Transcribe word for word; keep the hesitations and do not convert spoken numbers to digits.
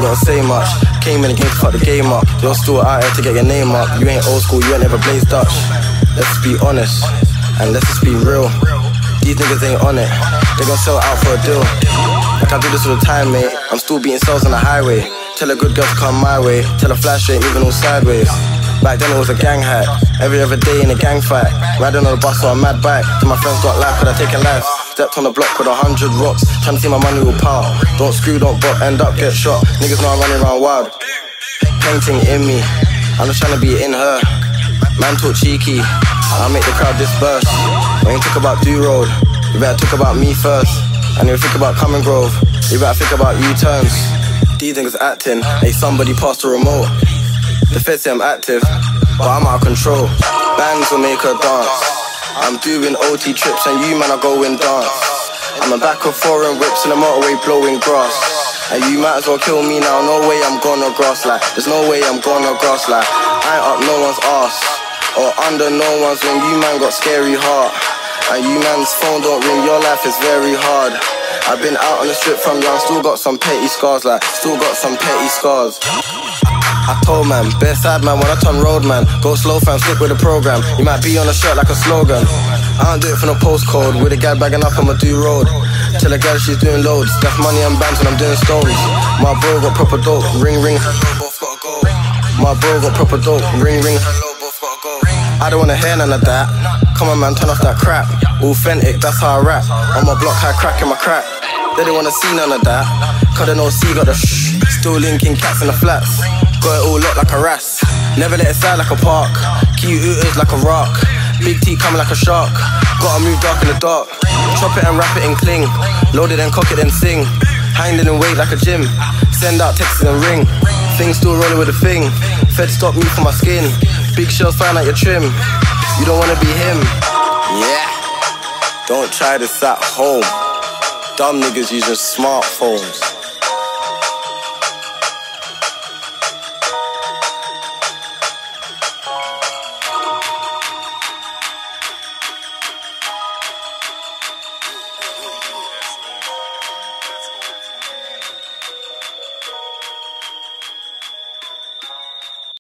ain't gotta say much. Came in the game to fuck the game up. You're still out here to get your name up. You ain't old school, you ain't never blazed Dutch. Let's be honest, and let's just be real. These niggas ain't on it, they gon' sell out for a deal. Like I do this all the time, mate. I'm still beating cells on the highway. Tell a good girl to come my way. Tell a flash ain't moving all sideways. Back then it was a gang hack. Every other day in a gang fight. Riding on a bus or a mad bike. Till my friends got life, could I taken life? Stepped on the block with a hundred rocks. Trying to see my money will power. Don't screw, don't bop, end up get shot. Niggas know I'm running around wild. Painting in me, I'm just trying to be in her. Man talk cheeky, I'll make the crowd disperse. When you talk about do-road, you better talk about me first. And you think about Common Grove, you better think about U-turns. These niggas acting, hey somebody pass the remote. The feds say I'm active, but I'm out of control. Bands will make her dance. I'm doing O T trips and you man are going dance. I'm a back of foreign whips in the motorway blowing grass. And you might as well kill me now, no way I'm gonna grass like. There's no way I'm gonna grass like. I ain't up no one's ass, or under no one's when you man got scary heart. And you man's phone don't ring, your life is very hard. I've been out on the strip from young, still got some petty scars like. Still got some petty scars. I told man, bare side man when I turn road man. Go slow fam, stick with the program. You might be on a shirt like a slogan. I don't do it for no postcode. With a gal bagging up, I'ma do road. Tell a girl she's doing loads. That's money and bands when I'm doing stones. My bro got proper dope. Ring ring, hello, both gotta go. My bro got proper dope. Ring ring, hello, both gotta go. I don't wanna hear none of that. Come on man, turn off that crap. Authentic, that's how I rap. On my block, I crack in my crack. They don't wanna see none of that. Cause they know C got the shh. Still linking cats in the flats. Got it all locked like a ras. Never let it slide like a park. Key ooters like a rock. Big T coming like a shark. Gotta move dark in the dark. Chop it and wrap it and cling. Load it and cock it and sing. Hang it and wait like a gym. Send out texts and ring. Things still rolling with a thing. Fed stop me for my skin. Big shells flying at your trim. You don't wanna be him. Yeah. Don't try this at home. Dumb niggas using smartphones.